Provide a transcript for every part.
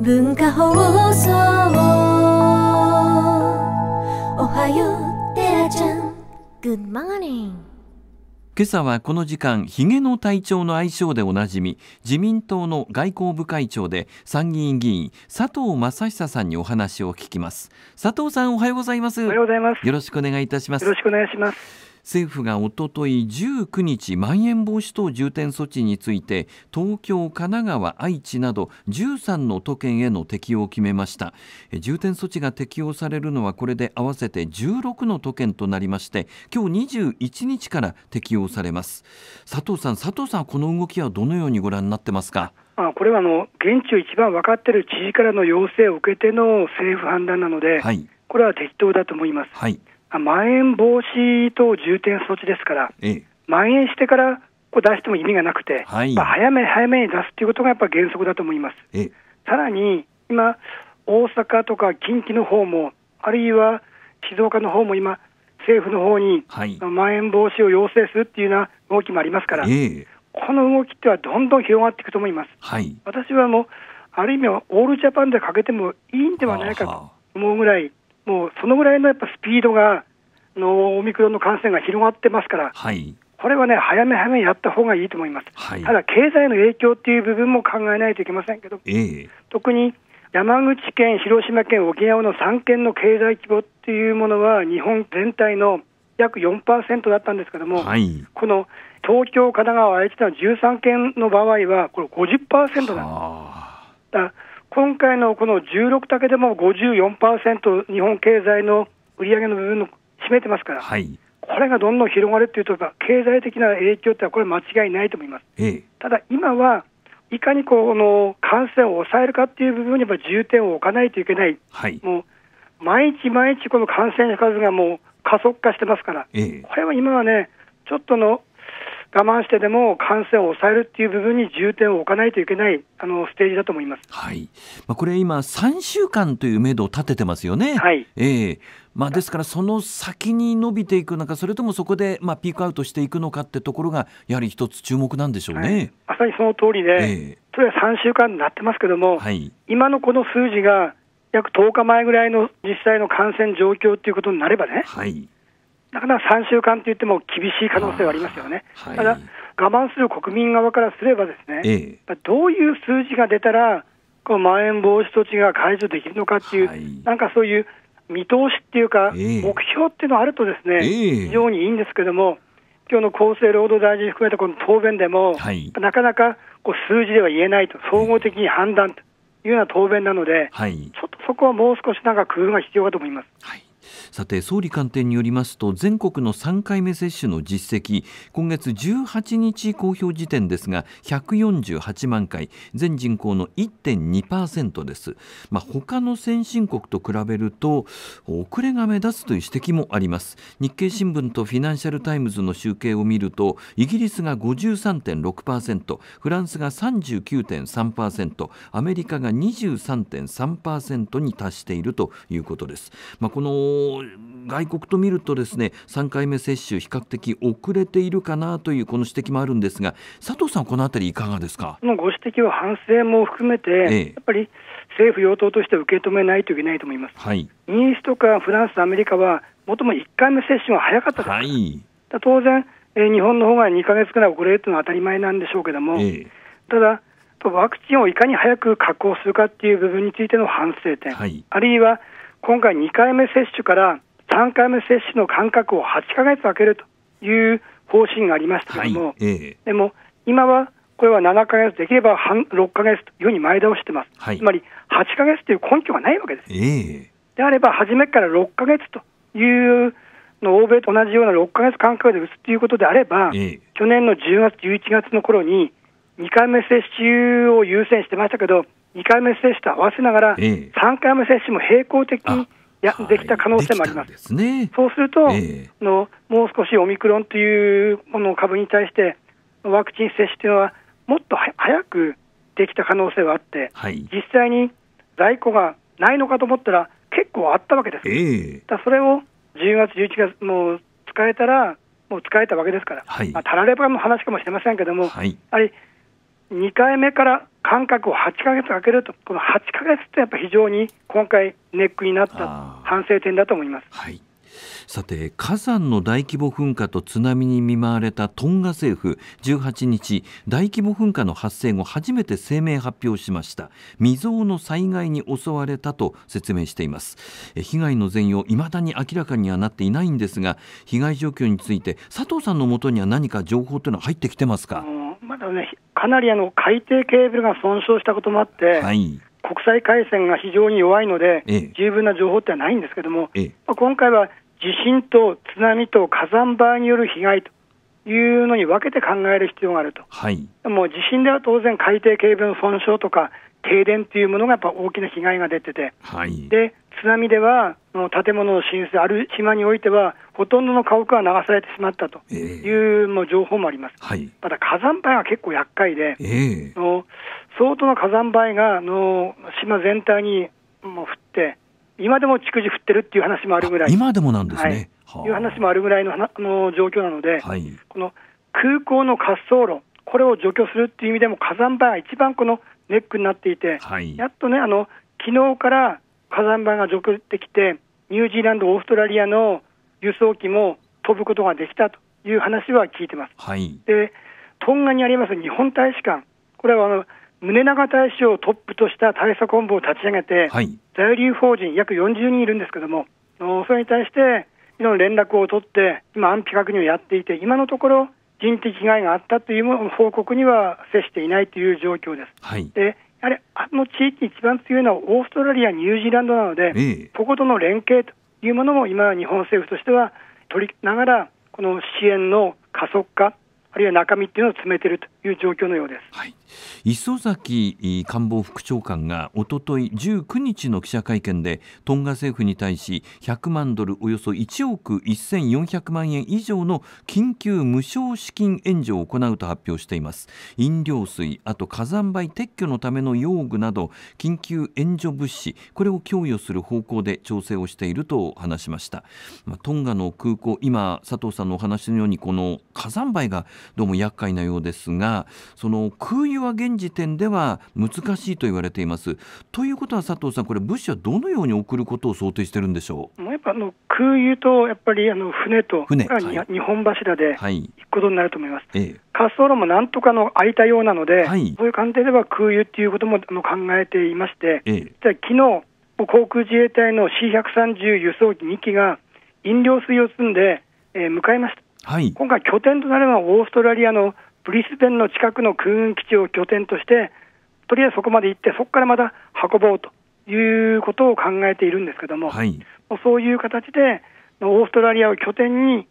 文化放送おはようテラちゃん Good morning。 今朝はこの時間、ひげの隊長の愛称でおなじみ、自民党の外交部会長で参議院議員佐藤正久さんにお話を聞きます。佐藤さん、おはようございます。 おはようございます。 よろしくお願いいたします。 よろしくお願いします。 政府がおととい19日、まん延防止等重点措置について東京、神奈川、愛知など13の都県への適用を決めました。重点措置が適用されるのはこれで合わせて16の都県となりまして、今日21日から適用されます。佐藤さん、この動きはどのようにご覧になってますか？ これは現地を一番分かっている知事からの要請を受けての政府判断なので、 はい、 これは適当だと思います。 はい、 まん延防止等重点措置ですから、まん延してから出しても意味がなくて、 はい、 早めに出すということがやっぱり原則だと思います。さらに今、大阪とか近畿の方も、あるいは静岡の方も今、政府の方に、まん延防止を要請するっていうような動きもありますから、この動きってはどんどん広がっていくと思います。私はある意味はオールジャパンでかけてもいいんではないかと思うぐらい、もうそのぐらいのやっぱスピードがオミクロンの感染が広がってますから、これはね、早めやった方がいいと思います。ただ経済の影響っていう部分も考えないといけませんけど、特に山口県、広島県、沖縄の3県の経済規模っていうものは日本全体の約 4% だったんですけども、この東京、神奈川、愛知の13県の場合はこれ 50% なんです。今回のこの16だけでも 54% 日本経済の売り上げの部分を占めてますから、これがどんどん広がるというと、経済的な影響ってこれ間違いないと思います。ただ今はいかにこの感染を抑えるかっていう部分に重点を置かないといけない。もう毎日この感染者数がもう加速化してますから、これは今はね、ちょっと我慢してでも感染を抑えるっていう部分に重点を置かないといけないステージだと思います。 これ今3週間という目処を立ててますよね。ですからその先に伸びていくのか、それともそこでピークアウトしていくのかってところがやはり一つ注目なんでしょうね。 まさにその通りで、それは3週間になってますけども、今のこの数字が約10日前ぐらいの実際の感染状況ということになればね、だから3週間といっても厳しい可能性はありますよね。ただ我慢する国民側からすればですね、どういう数字が出たらこのまん延防止措置が解除できるのかっていう、なんかそういう見通しっていうか、目標っていうのがあるとですね、非常にいいんですけども、今日の厚生労働大臣含めたこの答弁でも、なかなか数字では言えないと、総合的に判断というような答弁なので、ちょっとそこはもう少し工夫が必要かと思います。 さて、総理官邸によりますと、全国の3回目接種の実績、今月18日公表時点ですが148万回、全人口の 1.2% です。他の先進国と比べると遅れが目立つという指摘もあります。日経新聞とフィナンシャルタイムズの集計を見ると、イギリスが 53.6%、フランスが 39.3%、アメリカが 23.3% に達しているということです。この外国と見るとですね、3回目接種比較的遅れているかなというこの指摘もあるんですが、佐藤さん、このあたりいかがですか？ ご指摘は反省も含めて、やっぱり政府与党として受け止めないといけないと思います。イギリスとかフランス、アメリカはもともと1回目接種が早かったですから、当然、日本の方が2ヶ月くらい遅れるというのは当たり前なんでしょうけども、ただワクチンをいかに早く確保するかっていう部分についての反省点、あるいは今回2回目接種から3回目接種の間隔を8ヶ月空けるという方針がありましたけども、でも今はこれは7ヶ月、できれば6ヶ月というふうに前倒してます。つまり8ヶ月という根拠がないわけです。であれば初めから6ヶ月というの欧米と同じような6ヶ月間隔で打つということであれば、去年の10月、11月の頃に2回目接種を優先してましたけど、2回目接種と合わせながら3回目接種も並行的にできた可能性もあります。そうすると、もう少しオミクロンというもの株に対してワクチン接種というのはもっと早くできた可能性はあって、実際に在庫がないのかと思ったら結構あったわけです。それを10月、11月もう使えたらもう使えたわけですから、たらればの話かもしれませんけども、やはり2回目から間隔を8ヶ月空けると、この8ヶ月ってやっぱり非常に今回ネックになった反省点だと思います。 はい、さて火山の大規模噴火と津波に見舞われたトンガ政府、18日大規模噴火の発生後初めて声明発表しました。未曾有の災害に襲われたと説明しています。被害の全容未だに明らかにはなっていないんですが、被害状況について佐藤さんのもとには何か情報というのは入ってきてますか？ まだね、かなり海底ケーブルが損傷したこともあって、はい、国際回線が非常に弱いので、十分な情報ってはないんですけども、今回は地震と津波と火山灰による被害というのに分けて考える必要があると、はい、もう地震では当然海底ケーブルの損傷とか停電というものがやっぱ大きな被害が出てて、はい、で津波では建物の浸水、ある島においてはほとんどの家屋が流されてしまったというもう情報もあります。はい、ただ火山灰は結構厄介で、相当な火山灰が島全体にもう降って、今でも逐次降ってるっていう話もあるぐらい、 今でもなんですね、 はい、いう話もあるぐらいの状況なので、はい、この空港の滑走路、これを除去するっていう意味でも火山灰が一番このネックになっていて、はい、やっとね昨日から火山灰が除去できて、ニュージーランド、オーストラリアの輸送機も飛ぶことができたという話は聞いてます。はい、でトンガにあります日本大使館、これは宗長大使をトップとした対策本部を立ち上げて、はい、在留邦人約40人いるんですけども、それに対していろんな連絡を取って今安否確認をやっていて、今のところ人的被害があったという報告には接していないという状況です。はい、でやはり地域に一番強いのはオーストラリア、ニュージーランドなので、こことの連携というものも今日本政府としては取りながら、この支援の加速化、あるいは中身っていうのを詰めているという状況のようです。 はい、磯崎官房副長官がおととい19日の記者会見でトンガ政府に対し100万ドルおよそ1億1400万円以上の緊急無償資金援助を行うと発表しています。飲料水、あと火山灰撤去のための用具など緊急援助物資、これを供与する方向で調整をしていると話しました。トンガの空港、今佐藤さんのお話のようにこの火山灰がどうも厄介なようですが、その空輸は現時点では難しいと言われています。ということは佐藤さん、これ物資はどのように送ることを想定しているんでしょう？ やっぱ空輸とやっぱり船と2本柱で行くことになると思います。滑走路もなんとか空いたようなので、そういう関係では空輸ということも考えていまして、じゃあ昨日航空自衛隊の C130 輸送機2機が飲料水を積んで、向かいました。はい、今回拠点となるのはオーストラリアのブリスベンの近くの空軍基地を拠点として、とりあえずそこまで行ってそこからまた運ぼうということを考えているんですけども、はい、そういう形でオーストラリアを拠点に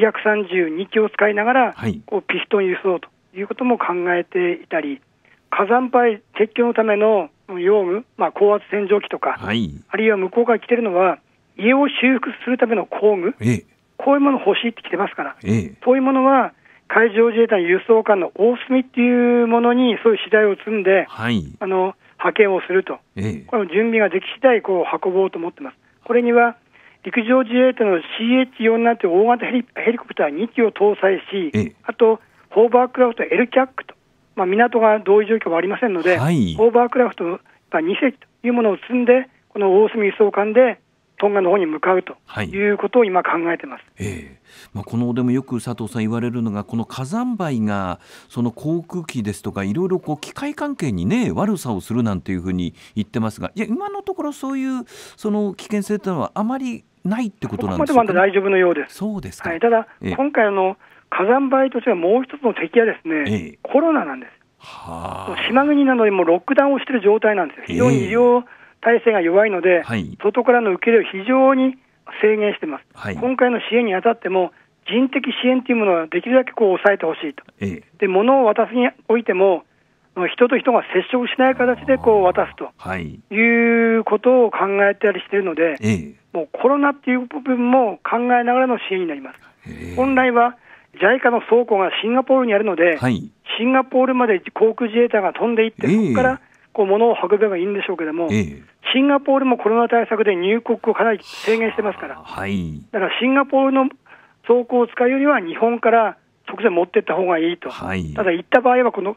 C132 機を使いながら、はい、ピストン輸送ということも考えていたり、火山灰撤去のための用具、高圧洗浄機とか、はい、あるいは向こうから来てるのは家を修復するための工具、こういうもの欲しいって来てますから、そういうものは海上自衛隊の輸送艦の大隅っていうものにそういう資材を積んで、はい、派遣をすると、この準備ができ次第運ぼうと思ってます。これには陸上自衛隊の CH-4 という大型ヘリコプター2機を搭載し、あとホーバークラフト LCAC と、港が同意状況はありませんので、はい、ホーバークラフト2隻というものを積んで、この大隅輸送艦でトンガの方に向かうということを今考えています。 このでもよく佐藤さん言われるのが、この火山灰がその航空機ですとかいろいろ機械関係にね悪さをするなんていうふうに言ってますが、いや今のところそういうその危険性というのはあまりないってことなんですか？ ここまでまだ大丈夫のようです。 そうですか。 はい、ただ、今回火山灰としてはもう一つの敵はですね、コロナなんです。島国なのでもうロックダウンをしている状態なんですよ。非常に医療体制が弱いので、外からの受け入れを非常に制限しています。今回の支援にあたっても人的支援というものはできるだけ抑えてほしいと。で物を渡すにおいても人と人が接触しない形で渡すということを考えたりしているので、もうコロナっていう部分も考えながらの支援になります。本来は JICA の倉庫がシンガポールにあるので、シンガポールまで航空自衛隊が飛んでいって、そこから物を運べばいいんでしょうけども、シンガポールもコロナ対策で入国をかなり制限してますから、だからシンガポールの倉庫を使うよりは日本から直接持っていった方がいいと。ただ行った場合はこの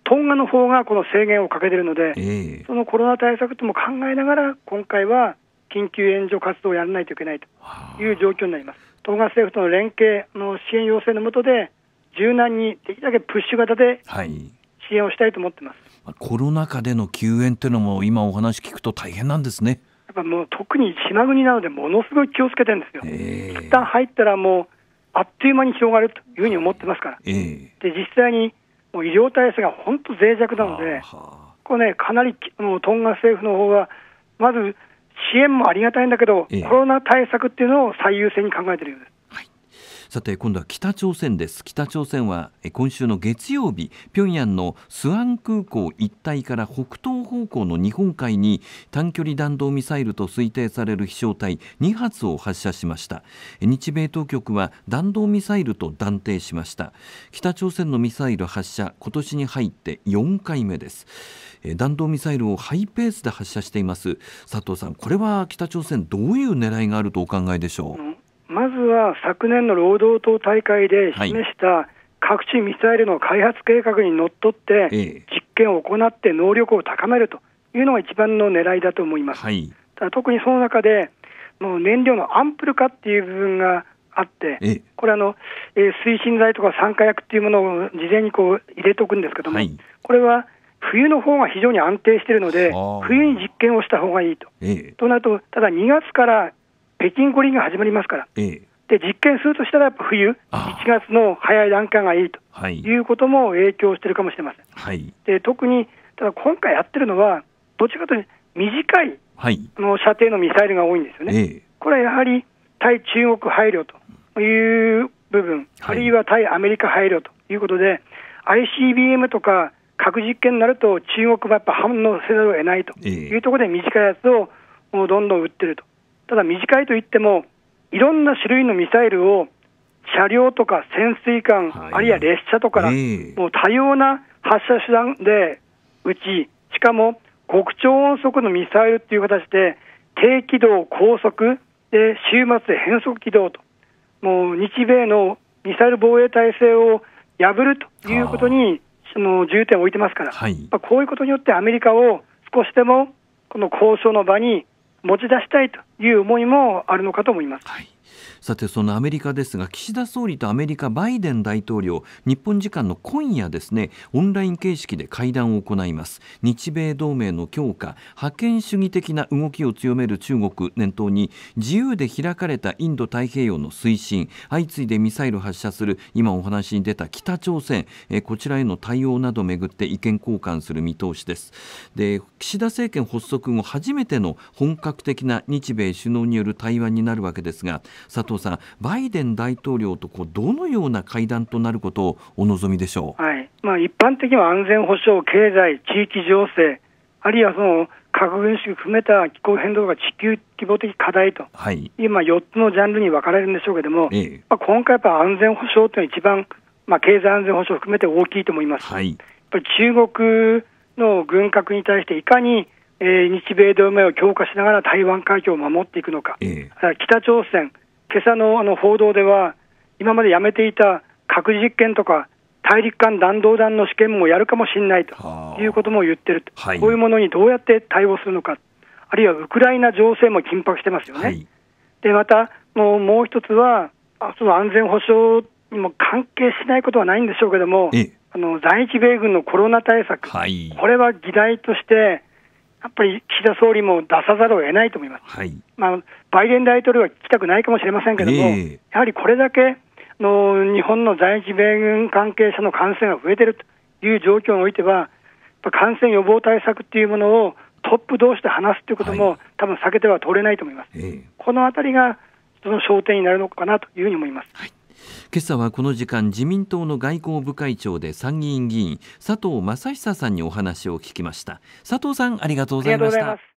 トンガの方がこの制限をかけているので、そのコロナ対策とも考えながら、今回は緊急援助活動をやらないといけないという状況になります。トンガ政府との連携の支援要請の下で、柔軟にできるだけプッシュ型で支援をしたいと思っています。 コロナ禍での救援というのも、今お話聞くと大変なんですね。 やっぱもう特に島国なので、ものすごい気をつけてるんですよ。一旦入ったらもうあっという間に広がるというふうに思ってますから。で実際にもう医療体制が本当脆弱なので、これね、かなりトンガ政府の方はまず支援もありがたいんだけど、コロナ対策っていうのを最優先に考えているようです。 さて今度は北朝鮮です。北朝鮮は今週の月曜日、平壌のスアン空港一帯から北東方向の日本海に短距離弾道ミサイルと推定される飛翔体2発を発射しました。日米当局は弾道ミサイルと断定しました。北朝鮮のミサイル発射、今年に入って4回目です。弾道ミサイルをハイペースで発射しています。佐藤さん、これは北朝鮮どういう狙いがあるとお考えでしょう。 まずは昨年の労働党大会で示した各種ミサイルの開発計画にのっとって実験を行って能力を高めるというのが一番の狙いだと思います。ただ特にその中でもう燃料のアンプル化っていう部分があって、これ推進剤とか酸化薬っていうものを事前にこう入れておくんですけども、これは冬の方が非常に安定しているので、冬に実験をした方がいいと。となると、ただ2月から北京五輪が始まりますから、で実験するとしたらやっぱ冬、1月の早い段階がいいということも影響しているかもしれません。で特にただ今回やってるのは、どちらかというと短い、射程のミサイルが多いんですよね。これはやはり対中国配慮という部分、あるいは対アメリカ配慮ということで、ICBM とか核実験になると中国はやっぱ反応せざるを得ないというところで短いやつをもうどんどん撃ってると。ただ短いといっても、いろんな種類のミサイルを車両とか潜水艦、あるいは列車とか、もう多様な発射手段で撃ち、しかも極超音速のミサイルという形で低軌道、高速で終末で変速軌道と、もう日米のミサイル防衛体制を破るということに重点を置いてますから、こういうことによってアメリカを少しでもこの交渉の場に持ち出したいという思いもあるのかと思います。 さてそのアメリカですが、岸田総理とアメリカバイデン大統領、日本時間の今夜ですね、オンライン形式で会談を行います。日米同盟の強化、覇権主義的な動きを強める中国念頭に、自由で開かれたインド太平洋の推進、相次いでミサイル発射する今お話に出た北朝鮮、こちらへの対応などをめぐって意見交換する見通しです。で、岸田政権発足後初めての本格的な日米首脳による対話になるわけですが、佐藤さん、バイデン大統領とどのような会談となることをお望みでしょう。 一般的には安全保障、経済、地域情勢、あるいはその核軍縮含めた気候変動が地球規模的課題と、今4つのジャンルに分かれるんでしょうけども、今回やっぱ安全保障というのは一番、経済安全保障を含めて大きいと思います。やっぱり中国の軍拡に対していかに日米同盟を強化しながら台湾海峡を守っていくのか、北朝鮮、今朝の報道では今までやめていた核実験とか大陸間弾道弾の試験もやるかもしれないということも言ってると、こういうものにどうやって対応するのか、あるいはウクライナ情勢も緊迫してますよね。でまたもう一つはその安全保障にも関係しないことはないんでしょうけども、在日米軍のコロナ対策、これは議題としてやっぱり岸田総理も出さざるを得ないと思います。バイデン大統領は聞きたくないかもしれませんけども、やはりこれだけの日本の在日米軍関係者の感染が増えているという状況においては、感染予防対策というものをトップ同士で話すということも、多分避けては通れないと思います。このあたりがその焦点になるのかなというふうに思います。 今朝はこの時間、自民党の外交部会長で参議院議員佐藤正久さんにお話を聞きました。佐藤さん、ありがとうございました。